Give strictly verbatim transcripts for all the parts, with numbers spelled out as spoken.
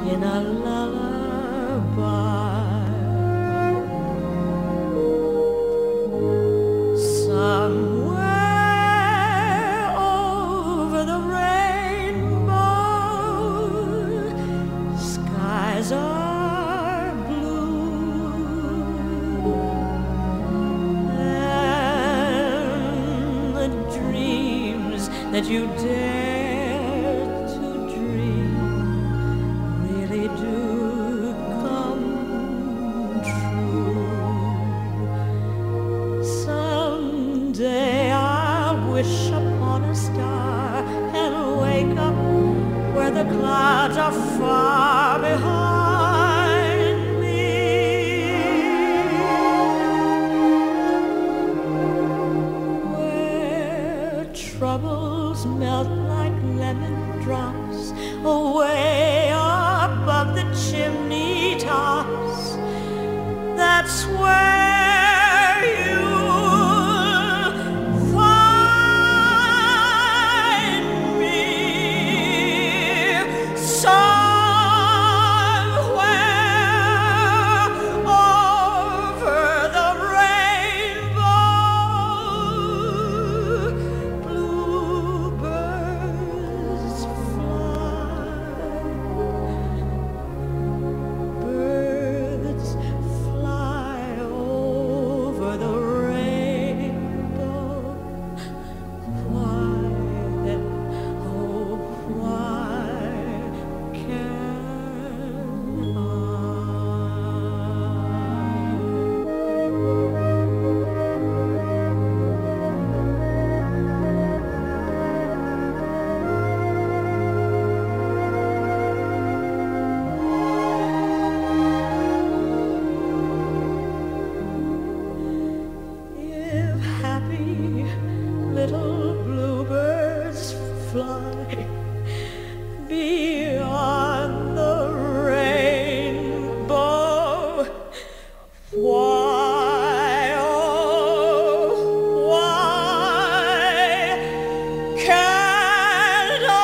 in a lullaby. Somewhere over the rainbow, skies are blue, and the dreams that you dare to dream really do come true. Someday I'll wish upon a star and wake up where the clouds are far behind me, where troubles melt like lemon drops away above the chimney tops. That's where you'll find me, somewhere over the rainbow. Bluebirds fly, birds fly over the rainbow. Why, oh, why can't I? If happy little bluebirds fly beyond the rainbow, why, oh, why can't I?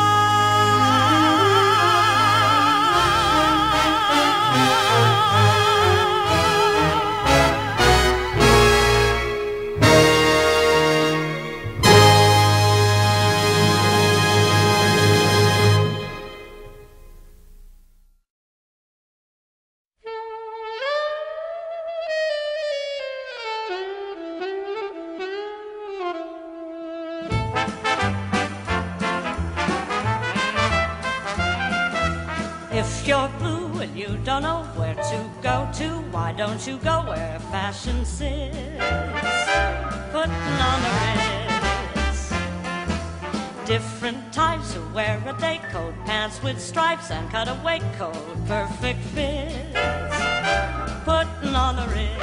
If you're blue and you don't know where to go to, why don't you go where fashion sits, putting on the ritz. Different types who wear a day coat, pants with stripes and cutaway coat, perfect fits, putting on the ritz.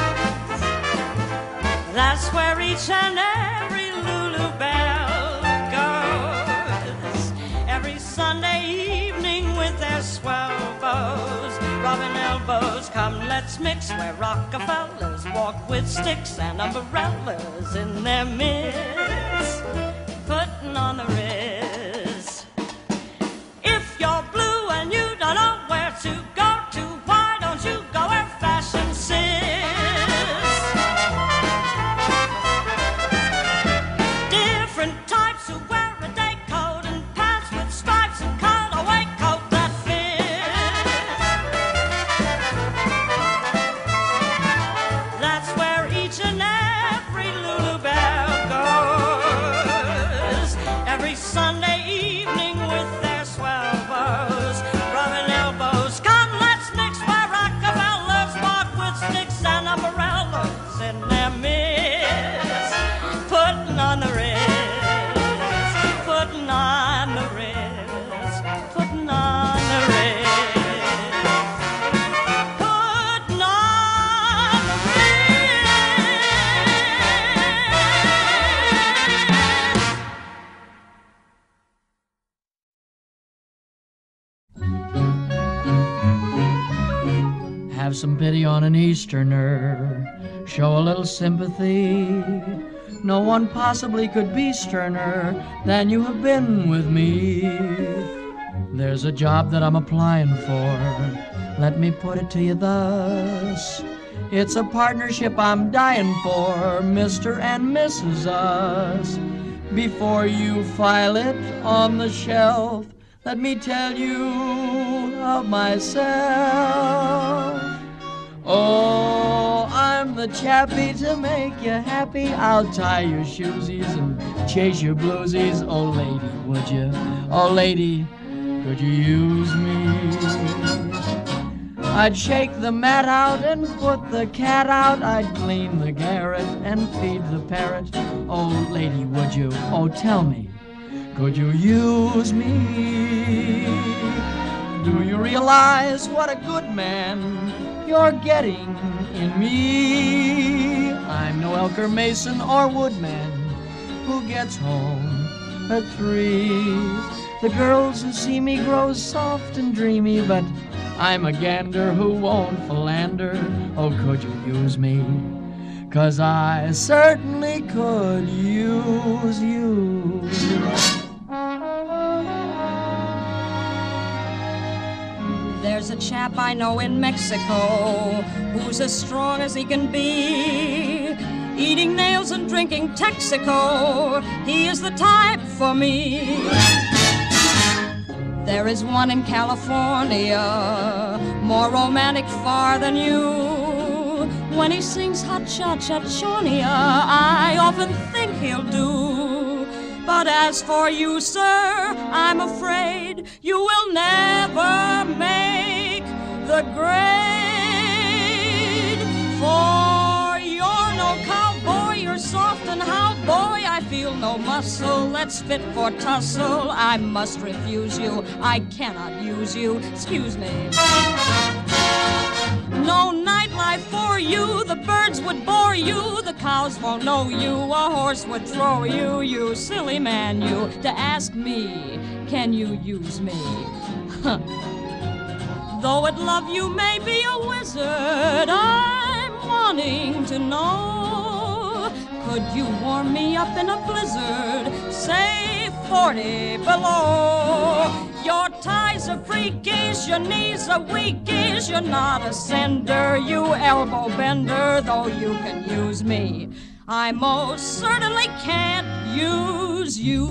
That's where each and every Lulu Belle goes, every Sunday evening with their swell bows, rubbing elbows. Come, let's mix where Rockefellers walk with sticks and umbrellas in their midst, putting on the ritz. If you're blue and you don't know where to go to, why don't you go where fashion sits? Different types who wear a day coat and pants with stripes and cutaway coat that fits. That's where each and every Lulu Belle goes, every Sunday evening with their swell bows, rubbing elbows. Come, let's mix where Rockefellers walk with sticks and umbrellas in their midst, putting on the ritz, putting on the ritz, putting on the ritz, putting on the ritz. Have some pity on an Easterner, show a little sympathy. No one possibly could be sterner than you have been with me. There's a job that I'm applying for. Let me put it to you thus. It's a partnership I'm dying for, Mister and Missus Us. Before you file it on the shelf, let me tell you of myself. Oh, I'm the chappie to make you happy. I'll tie your shoesies and chase your bluesies. Oh, lady, would you? Oh, lady, could you use me? I'd shake the mat out and put the cat out. I'd clean the garret and feed the parrot. Oh, lady, would you? Oh, tell me, could you use me? Do you realize what a good man you're getting in me? I'm no Elker Mason or Woodman who gets home at three. The girls who see me grow soft and dreamy, but I'm a gander who won't philander. Oh, could you use me? 'Cause I certainly could use you. There's a chap I know in Mexico who's as strong as he can be, eating nails and drinking Texaco. He is the type for me. There is one in California, more romantic far than you. When he sings Ha-cha-cha-chonia, I often think he'll do. But as for you, sir, I'm afraid you will never make the grade. For you're no cowboy, you're soft and how, boy, I feel no muscle. Let's fit for tussle. I must refuse you. I cannot use you. Excuse me. No nightlife for you. The birds would bore you. The cows won't know you. A horse would throw you. You silly man, you. To ask me, can you use me? Huh. Though at love you may be a wizard, I'm wanting to know. Could you warm me up in a blizzard, say forty below? Your ties are freakish, your knees are weakish. You're not a sender, you elbow bender. Though you can use me, I most certainly can't use you.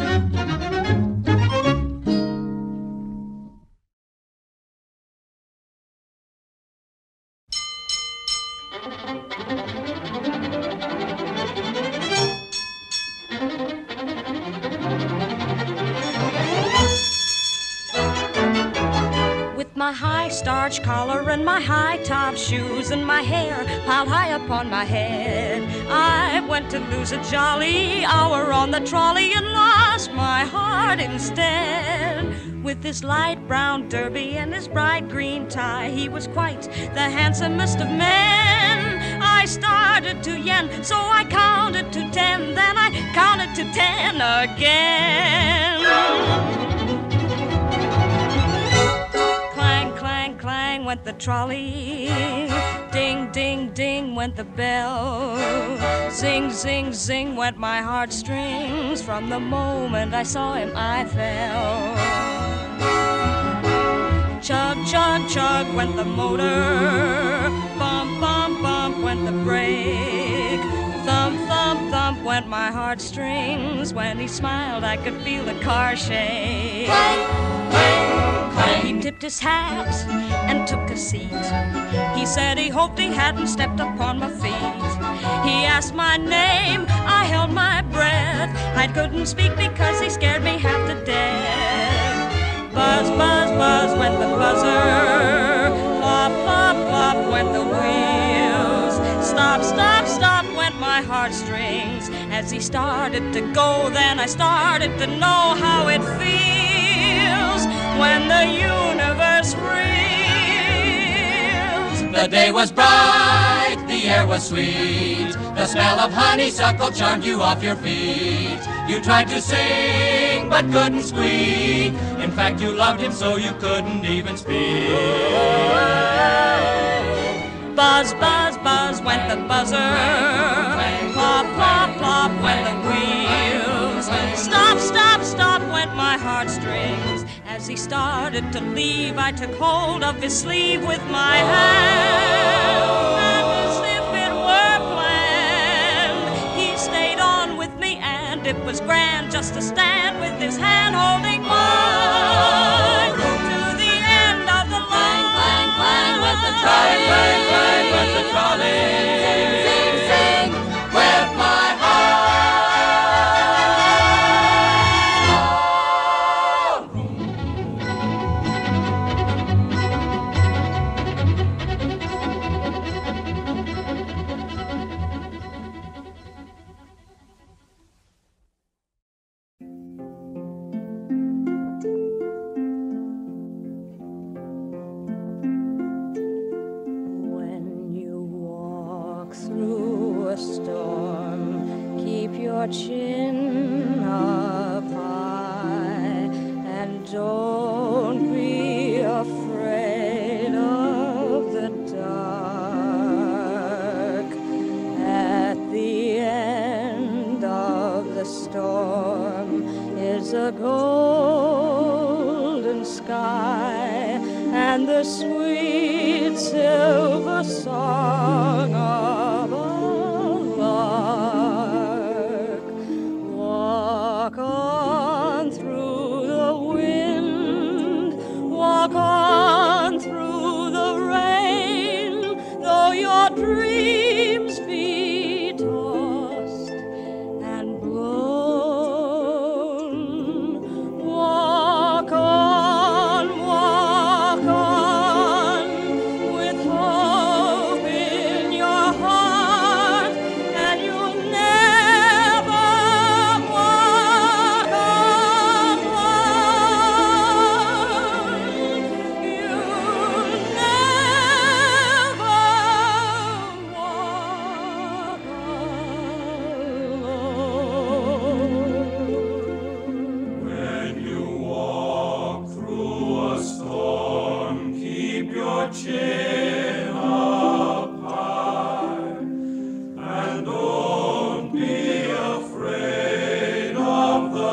My high starch collar and my high top shoes and my hair piled high upon my head, I went to lose a jolly hour on the trolley and lost my heart instead. With his light brown derby and his bright green tie, he was quite the handsomest of men. I started to yen, so I counted to ten, then I counted to ten again. Clang went the trolley, ding, ding, ding went the bell. Zing, zing, zing went my heartstrings. From the moment I saw him, I fell. Chug, chug, chug went the motor. Bump, bump, bump went the brake. Thump, thump, thump went my heartstrings. When he smiled, I could feel the car shake. Clang, clang, clang. He tipped his hat and took a seat. He said he hoped he hadn't stepped upon my feet. He asked my name, I held my breath. I couldn't speak because he scared me half to death. Buzz, buzz, buzz went the buzzer. Plop, plop, plop went the wheels. Stop, stop, stop went my heartstrings. As he started to go, then I started to know how it feels when the universe reels. The day was bright, the air was sweet. The smell of honeysuckle charmed you off your feet. You tried to sing, but couldn't squeak. In fact, you loved him so you couldn't even speak. Buzz, buzz, buzz went the buzzer. Plop, plop, plop went the wheels. Stop, stop, stop went my heartstrings. As he started to leave, I took hold of his sleeve with my hand, and as if it were planned, he stayed on with me, and it was grand just to stand with his hand holding mine to the end of the line. Clang, clang, clang with the trolley, clang, clang with the trolley. Sing, sing, sing with my chin up high, and don't be afraid of the dark. At the end of the storm is a golden sky, and the sweet silver song of a lark. Walk on through the wind, walk on through the rain, though your dreams be tossed and blown. Walk on, walk on, with hope in your heart, and you'll never walk alone. You'll never walk alone. When you walk through a storm, keep your chin up high, and don't be afraid of the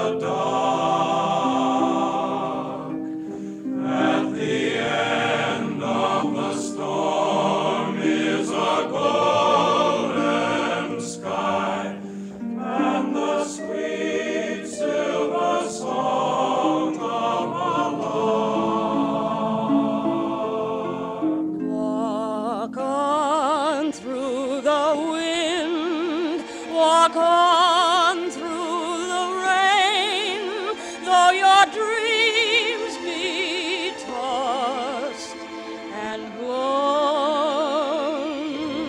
dark. At the end of the storm is a golden sky, and the sweet silver song of a lark. Walk on through the wind, walk on through the rain, though your dreams be tossed and blown.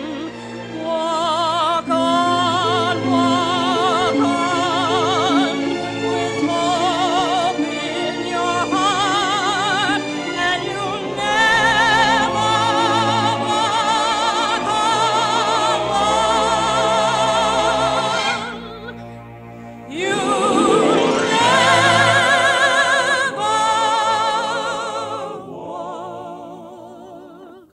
Walk on, walk on, with hope in your heart, and you'll never walk alone. You'll never walk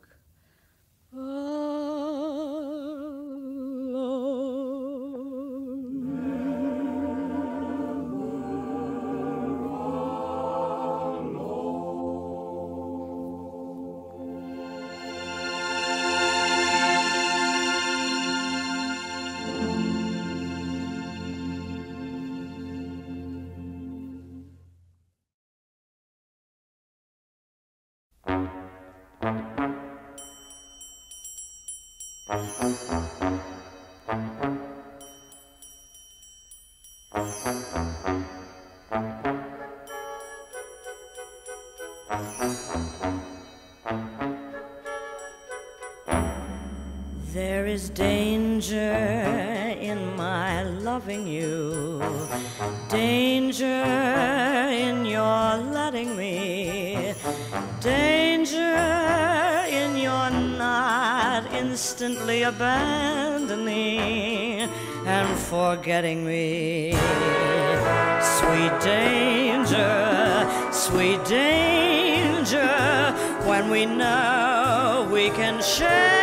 There is danger in my loving you, danger in your letting me, danger in your not instantly abandoning and forgetting me. Sweet danger, sweet danger, when we know we can share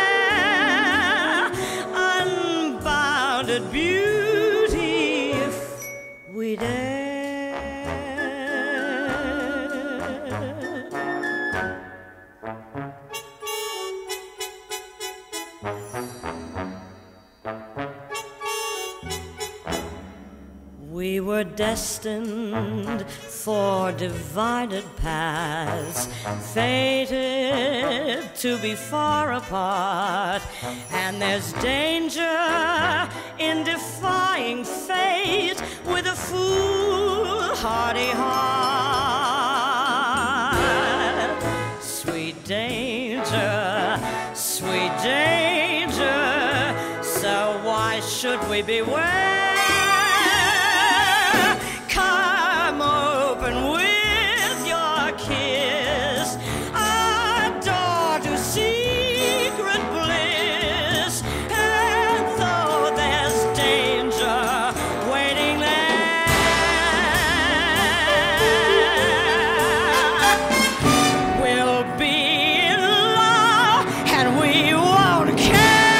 unbounded beauty if we dare. We were destined for divided paths, fated to be far apart, and there's danger in defying fate with a foolhardy heart. Sweet danger, sweet danger, so why should we beware? Come open with your kiss, a door to secret bliss, and though there's danger waiting there, we'll be in love and we won't care.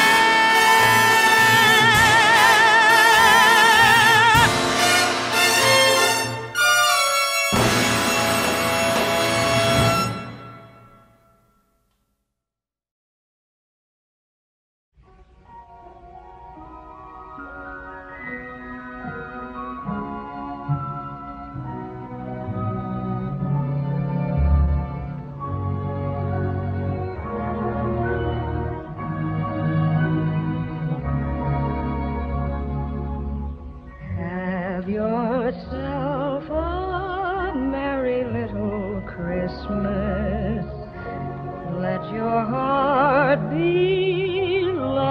Have yourself a merry little Christmas. Let your heart be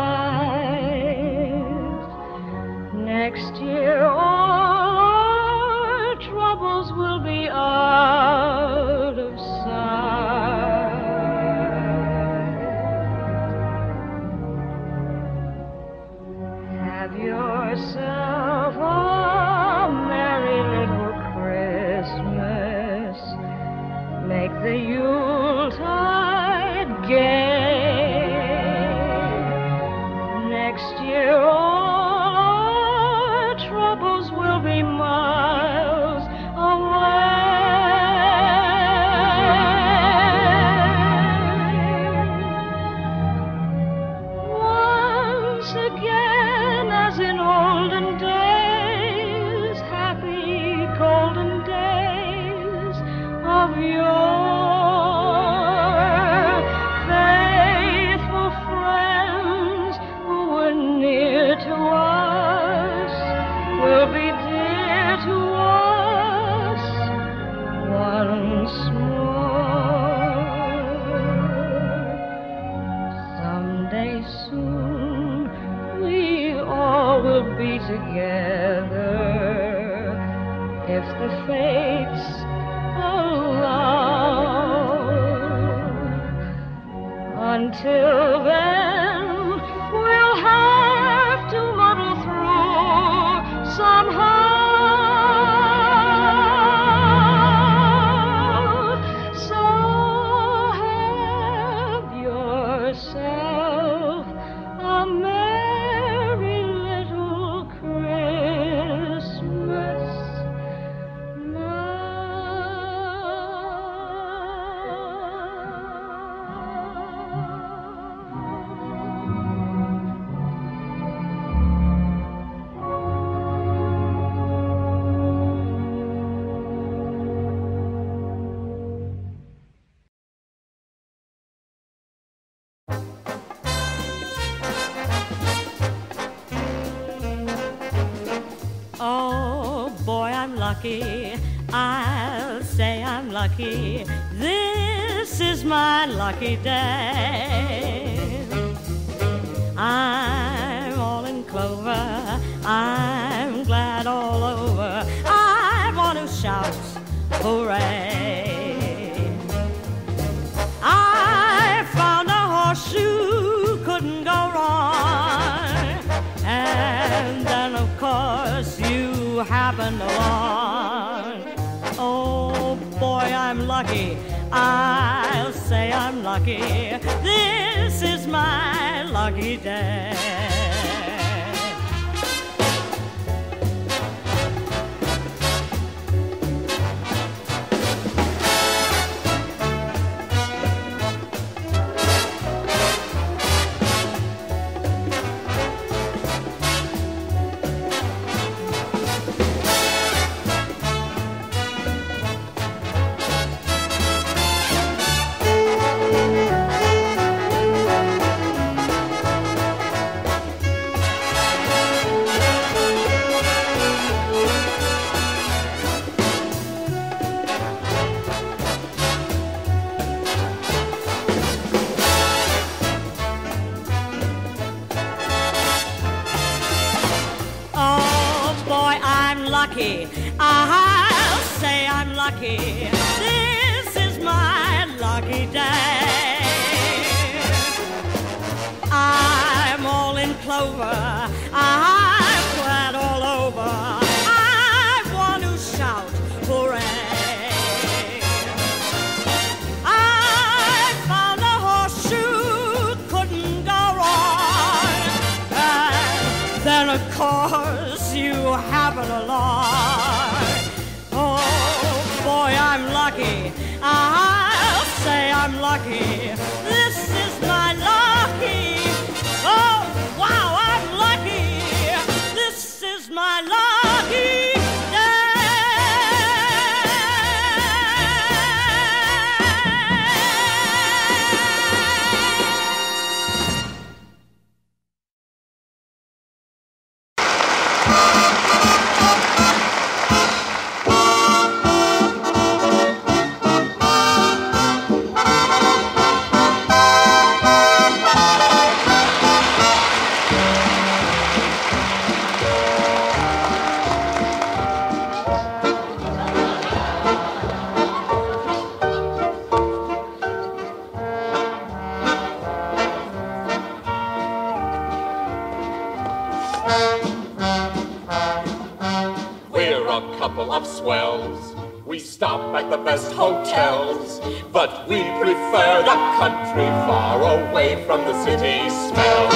light. Next year all our troubles will be out of sight. Have yourself a merry little Christmas. Make the Yuletide gay. Next year all our troubles will be miles away. Once again, as in olden days, happy golden days of yore, faithful friends who were near to us will be dear to us once more. Someday soon we all will be together if the fates allow. Until then, we'll have to muddle through somehow. So have yourself a merry little Christmas Oh, boy, I'm lucky. I'll say I'm lucky. This is my lucky day. I'm all in clover. I'm glad all over. I want to shout hooray. I found a horseshoe, couldn't go wrong. And then, of course, you happened along. Oh, boy, I'm lucky. I'll say I'm lucky. This is my lucky day. lucky. I'll say I'm lucky. This is my lucky day. I'm all in clover. I'm glad all over. I want to shout hooray. I found a horseshoe, couldn't go wrong. And then of course you happen along. Oh boy, I'm lucky. I'll say I'm lucky. This is my lucky. Oh wow, I'm lucky. This is my lucky day. Of swells, we stop at the best hotels, but we prefer the country far away from the city smells.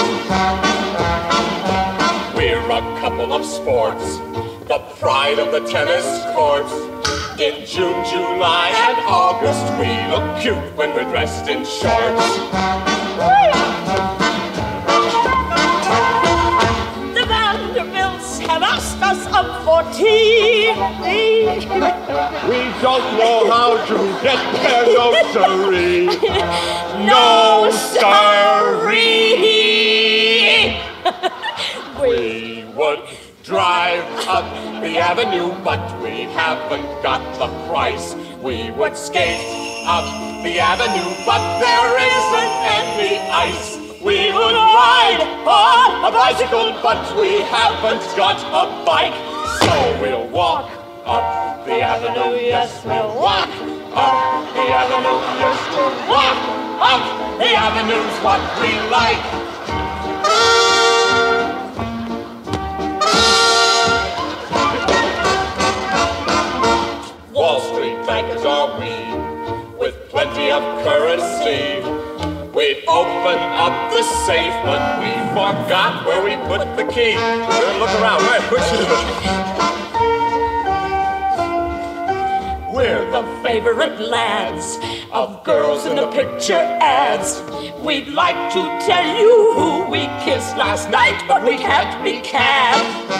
We're a couple of sports, the pride of the tennis courts. In June, July, and August, we look cute when we're dressed in shorts. The Vanderbilts have asked us up for tea. We don't know how to get there, no siree. No siree. We would drive up the avenue, but we haven't got the price. We would skate up the avenue, but there isn't any ice. We would ride on a bicycle, but we haven't got a bike. So we'll walk up the avenue, yes, we'll walk up the avenue, yes, we'll walk up the avenue's what we like. Wall Street bankers are we, with plenty of currency. We'd open up the safe, but we forgot where we put the key. We'll look around, right? Which is it? We're the favorite lads of girls in the picture ads. We'd like to tell you who we kissed last night, but we can't be cab.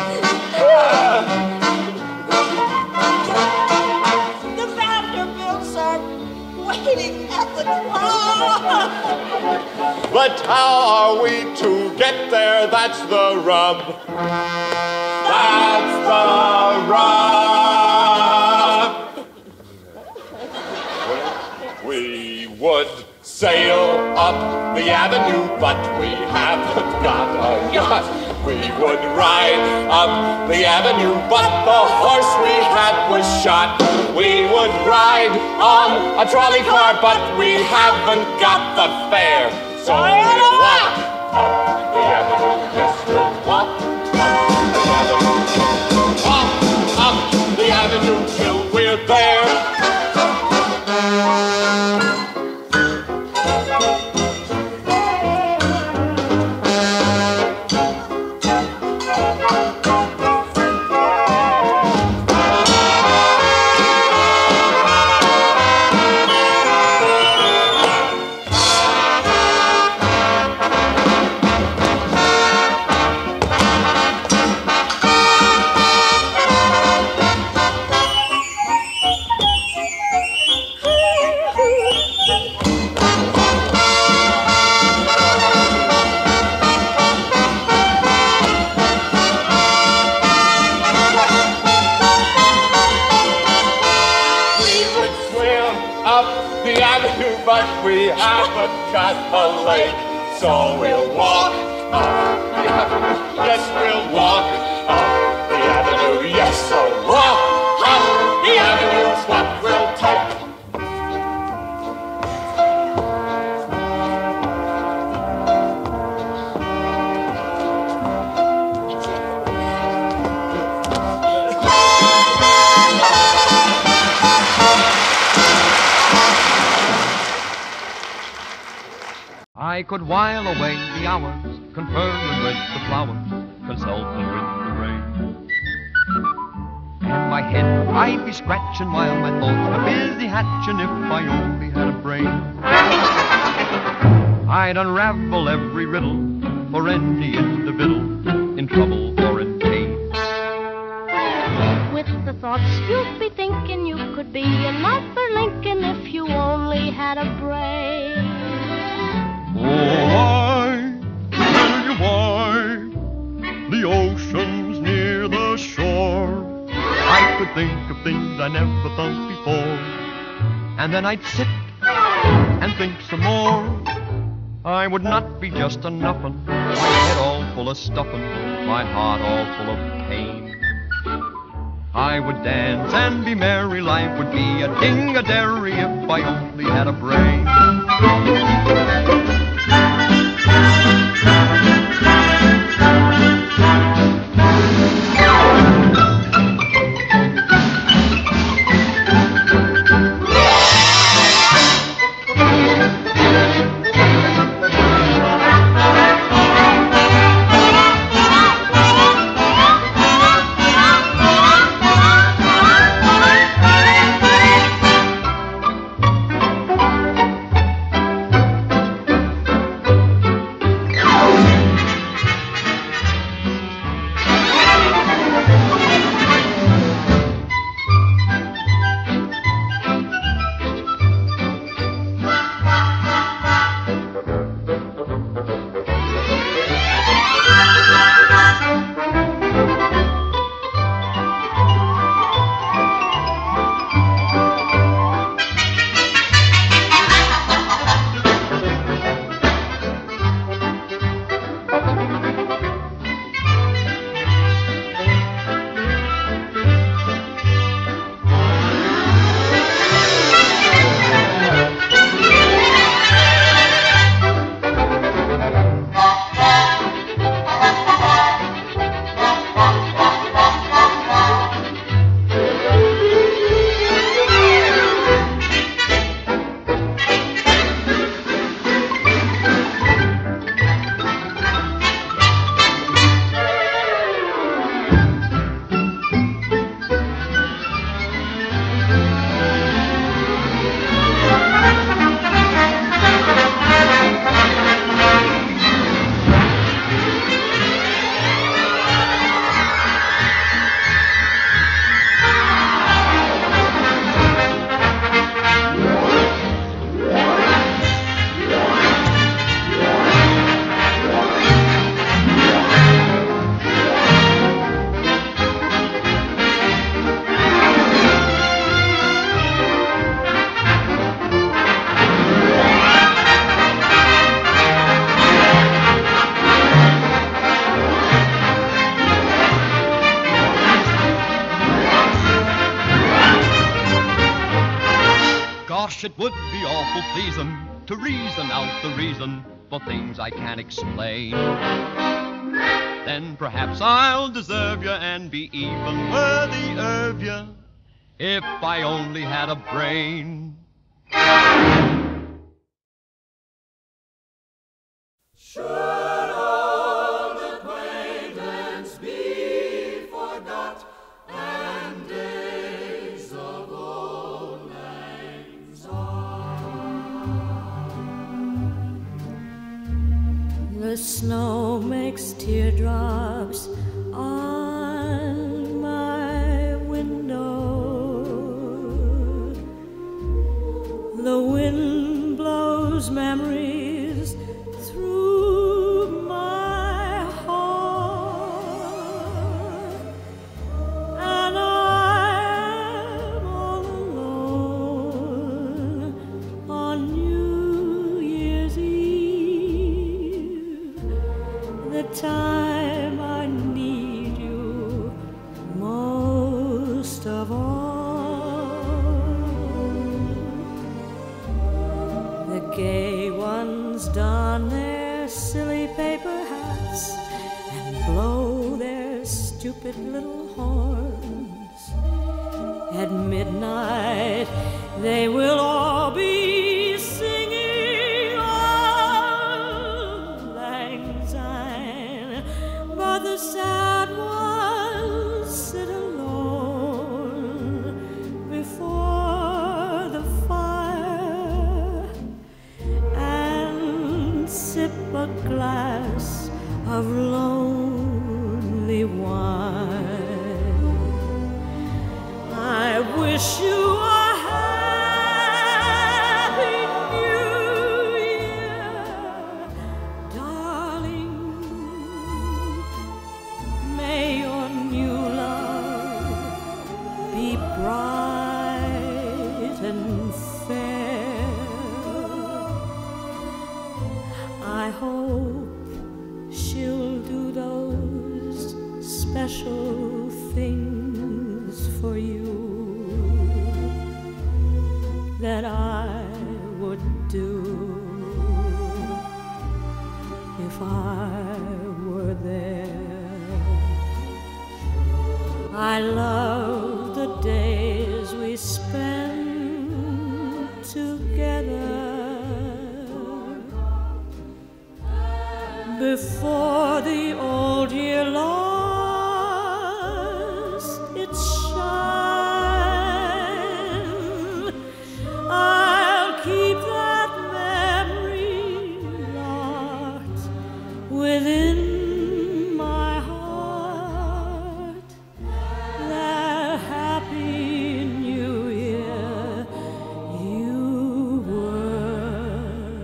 The Vanderbilts are waiting at the club. But how are we to get there? That's the rub. That's the rub. We would sail up the avenue, but we haven't got a yacht. We would ride up the avenue, but the horse we had was shot. We would ride on a trolley car, but we haven't got the fare. So we'll walk up the avenue, yes, we'll walk up the avenue. Walk up the avenue till we're there. But we haven't got a lake, so we'll walk up the avenue. Yes, we'll walk up the avenue. Yes, so walk. I could while away the hours, conferring with the flowers, consulting with the rain. And my head I'd be scratching while my thoughts were busy hatching if I only had a brain. I'd unravel every riddle for any individual in trouble or in pain. With the thoughts you'd be thinking, you could be another Lincoln if you only had a brain. Oh, I tell you why, the ocean's near the shore. I could think of things I never thought before, and then I'd sit and think some more. I would not be just a nuffin', my head all full of stuffin', my heart all full of pain. I would dance and be merry, life would be a ding-a-dairy if I only had a brain. It would be awful pleasing to reason out the reason for things I can't explain. Then perhaps I'll deserve you and be even worthy of you if I only had a brain. Should old acquaintance be forgot and days of old lang syne? The snow makes teardrops on my window. The wind blows memories through my heart, and I am all alone on New Year's Eve, the time I need you most of all. The gay ones don their silly paper hats and blow their stupid little horns. At midnight they will all be singing all a glass of lonely wine. I wish you a happy new year, darling. May your new love be bright and fair. I hope she'll do those special things for you that I would do if I were there. I love the days we spend together before the old year lost its shine. I'll keep that memory locked within my heart. That happy new year you were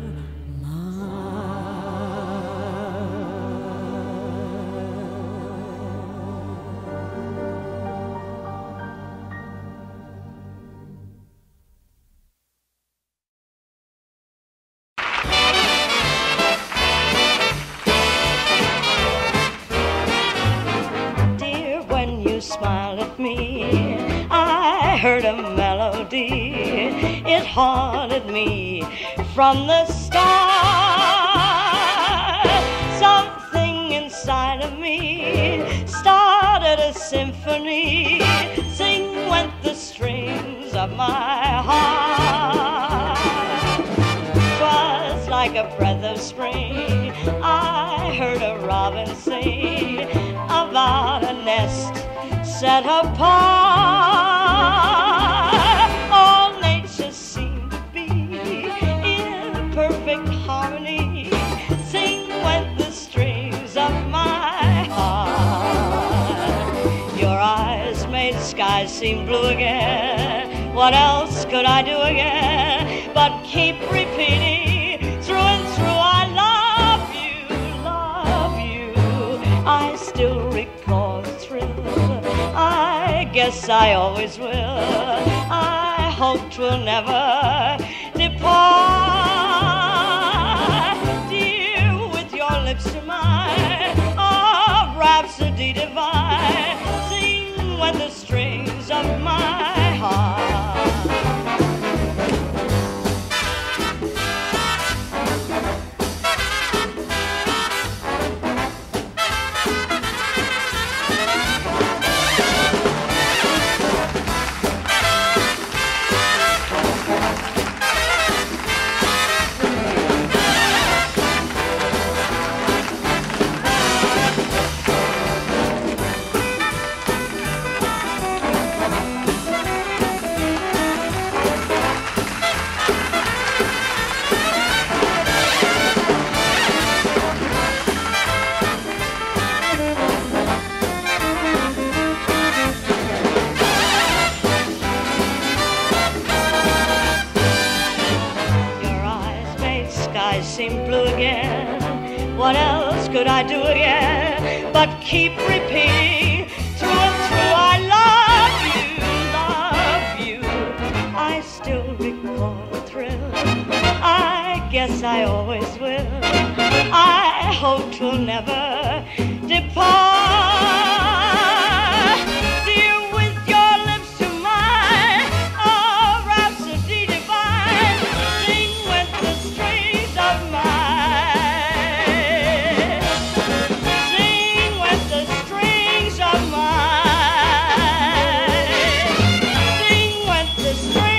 Dear, when you smiled at me, I heard a melody. It haunted me from the start. Something inside of me started a symphony. Sing went the strings of my heart. 'Twas like a breath of spring. I heard a robin sing about a nest set apart. All nature seemed to be in perfect harmony. Sing went the strings of my heart. Your eyes made skies seem blue again. What else could I do again but keep repeating through and through? I love you, love you. I still recall the thrill. I guess I always will. I hope 'twill never depart. Dear, with your lips to mine, of rhapsody divine, sing when the strings of my heart. Seem blue again. What else could I do again but keep repeating through and through? I love you, love you. I still recall the thrill. I guess I always will. I hope 'twill never depart. Dear, with your lips to mine, a rhapsody divine, sing with the strings of mine. Sing with the strings of mine. Sing with the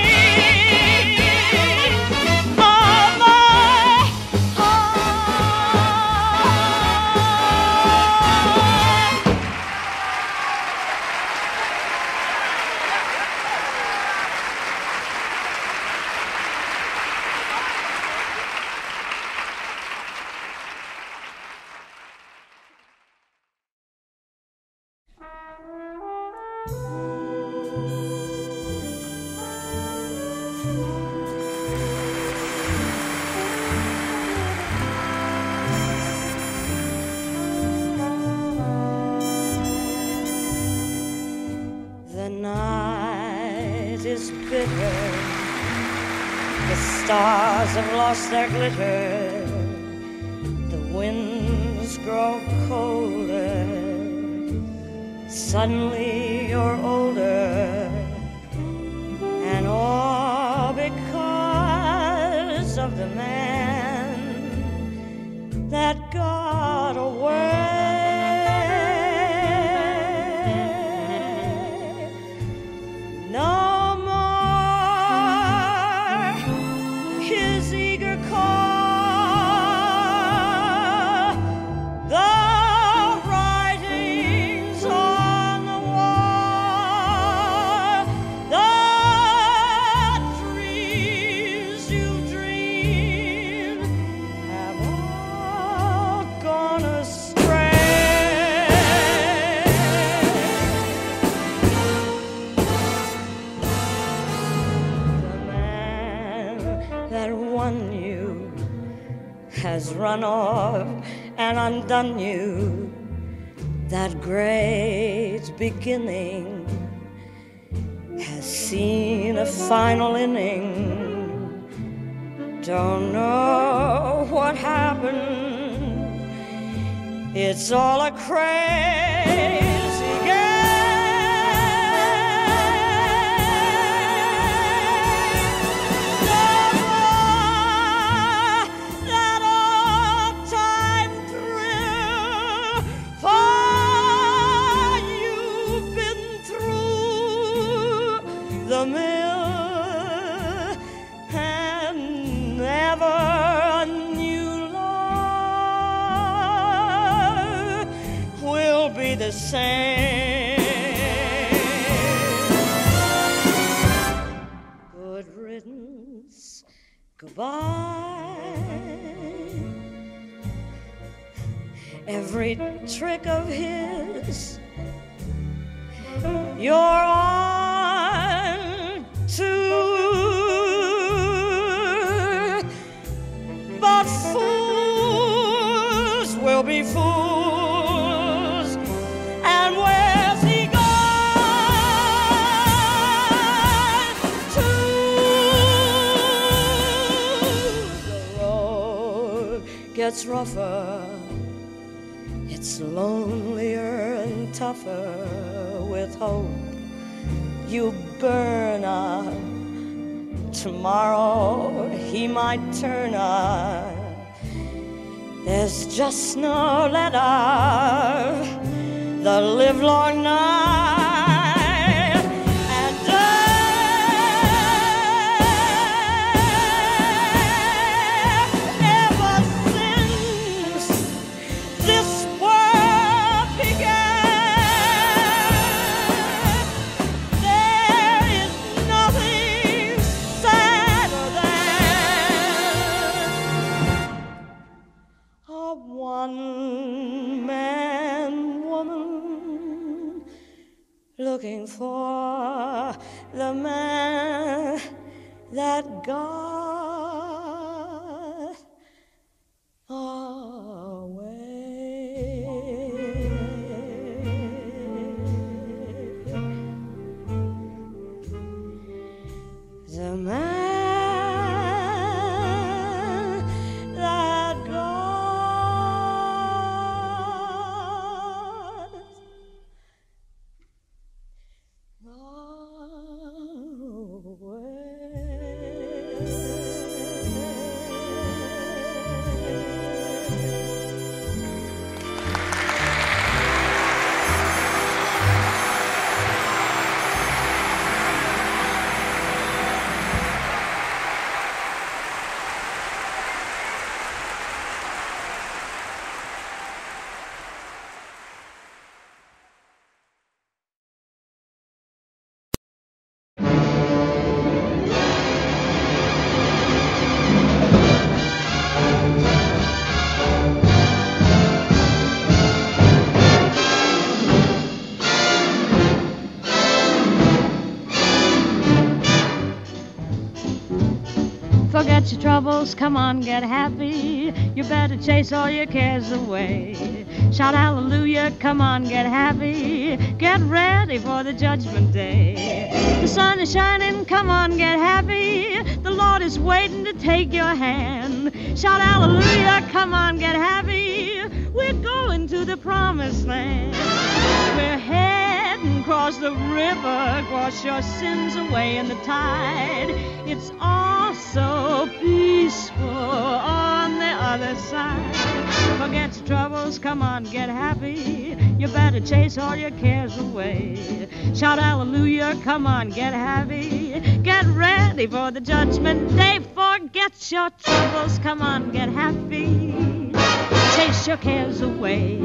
strings of my heart. stars have lost their glitter, the winds grow colder, suddenly you're older, and all because of the man that got away. No has run off and undone you. That great beginning has seen a final inning. Don't know what happened. It's all a crazy game. The mill and never a new love will be the same. Good riddance, goodbye. Every trick of his, you're on to, but fools will be fools, and where's he gone to? The road gets rougher, it's lonelier and tougher with hope. You burn up, tomorrow he might turn up. ThereThere's just no let up the livelong night, and ever since this world began, there is nothing sadder than a one-man woman looking for the man that got away. The man that got away. your troubles, come on, get happy. You better chase all your cares away. Shout hallelujah, come on, get happy. Get ready for the judgment day. The sun is shining, come on, get happy. The Lord is waiting to take your hand. Shout hallelujah, come on, get happy. We're going to the promised land. We're heading across the river, wash your sins away in the tide. It's all so peaceful on the other side. Forget your troubles, come on, get happy. You better chase all your cares away. Shout hallelujah, come on, get happy. Get ready for the judgment day. Forget your troubles, come on, get happy. Chase your cares away.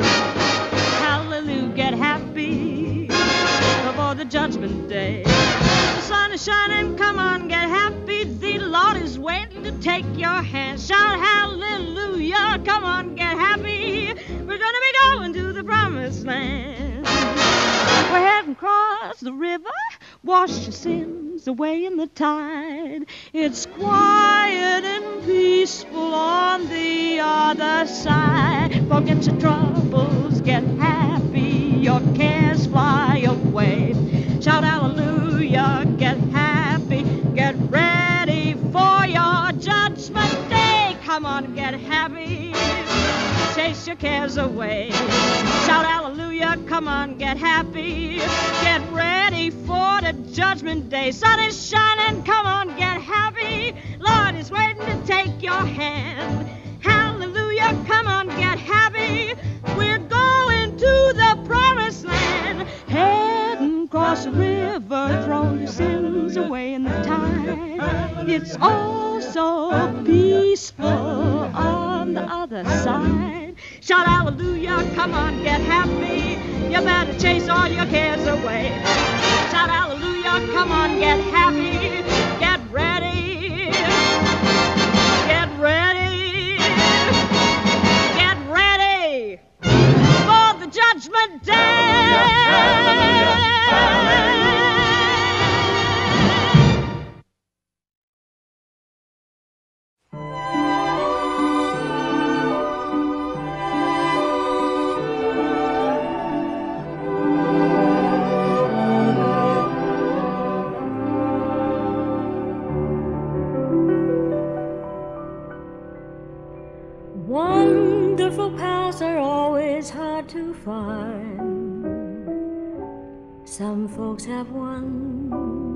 Hallelujah, get happy before the judgment day. The sun is shining, come on, get happy. The Lord is waiting to take your hand. Shout hallelujah, come on, get happy. We're gonna be going to the promised land. We're heading across the river, wash your sins away in the tide. It's quiet and peaceful on the other side. Forget your troubles, get happy, your cares fly away. Shout hallelujah, get happy, get ready for your judgment day. Come on, get happy, chase your cares away. Shout hallelujah, come on, get happy, get ready for the judgment day. Sun is shining, come on, get happy. Lord is waiting to take your hand. Hallelujah, come on, get happy. We're going to the promised land. Heading across the river, throw your sins away in the tide. It's all so peaceful on the other side. Shout hallelujah, come on, get happy. You better chase all your cares away. Shout hallelujah, come on, get happy. Get ready. Get ready. Get ready for the judgment day. Wonderful pals are always hard to find. Some folks have one,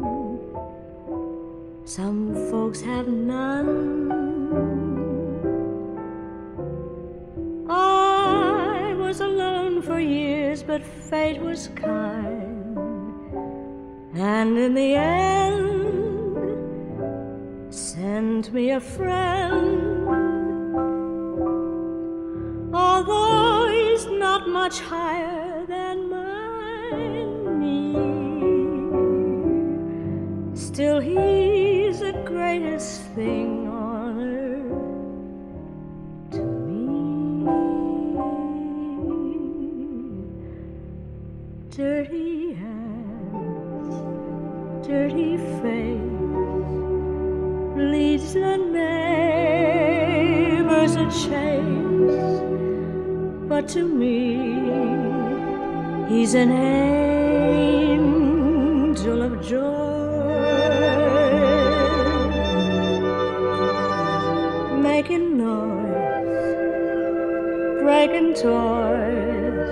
some folks have none. I was alone for years, but fate was kind, and in the end sent me a friend. Although he's not much higher than my knee, still he's the greatest thing on earth to me. Dirty hands, dirty face, leads the neighbors a chase. But to me, he's an angel of joy, making noise, breaking toys,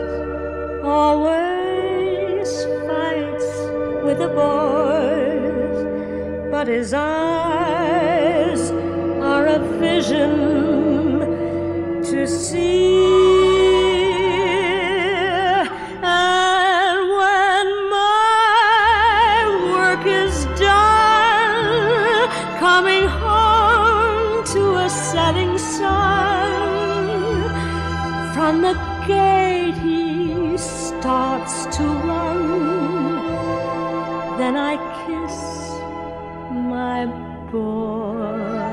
always fights with the boys. But his eyes are a vision to see. From the gate he starts to run. Then I kiss my boy.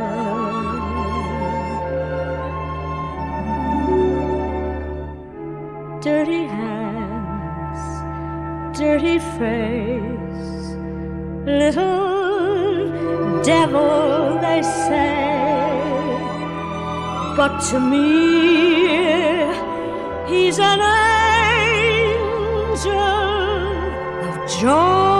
Dirty hands, dirty face, little devil, they say, but to me, he's an angel of joy.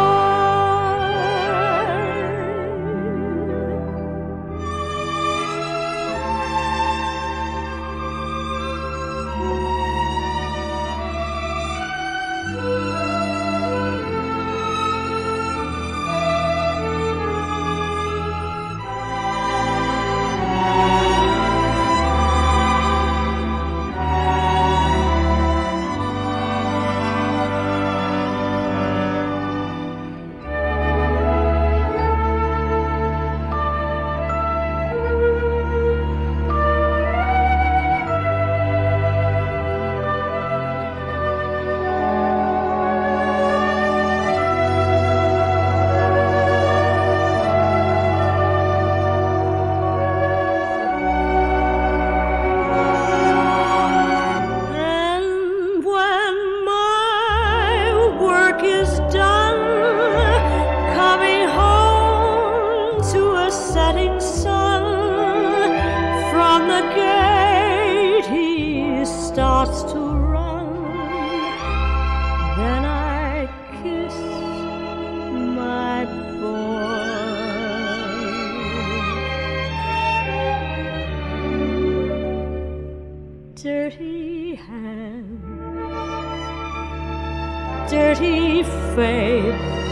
Dirty face,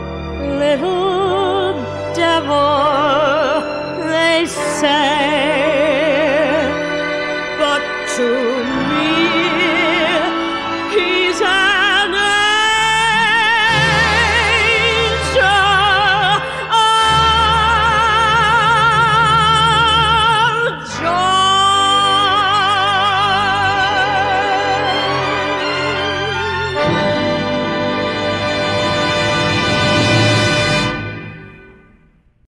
little devil, they say.